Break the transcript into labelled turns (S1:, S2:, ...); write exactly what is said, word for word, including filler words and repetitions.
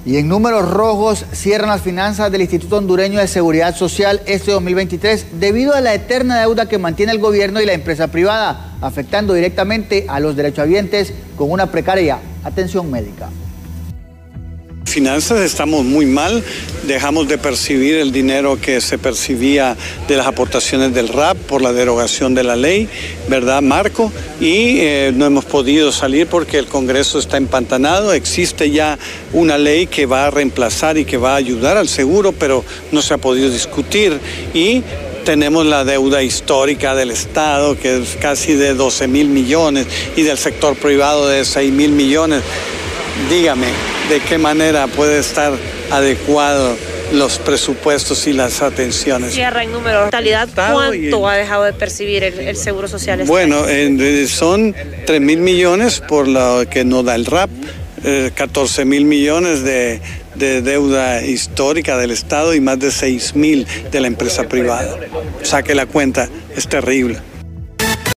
S1: Y en números rojos cierran las finanzas del Instituto Hondureño de Seguridad Social este dos mil veintitrés debido a la eterna deuda que mantiene el gobierno y la empresa privada, afectando directamente a los derechohabientes con una precaria atención médica.
S2: Finanzas estamos muy mal, dejamos de percibir el dinero que se percibía de las aportaciones del R A P por la derogación de la ley, ¿verdad, Marco? Y eh, no hemos podido salir porque el Congreso está empantanado, existe ya una ley que va a reemplazar y que va a ayudar al seguro, pero no se ha podido discutir y tenemos la deuda histórica del Estado, que es casi de doce mil millones, y del sector privado de seis mil millones. Dígame, ¿de qué manera puede estar adecuado los presupuestos y las atenciones?
S3: Cierra en número de mortalidad, ¿cuánto ha dejado de percibir el, el Seguro Social?
S2: Bueno, en, son tres mil millones por lo que nos da el R A P, eh, catorce mil millones de, de deuda histórica del Estado y más de seis mil de la empresa privada. Saque la cuenta, es terrible.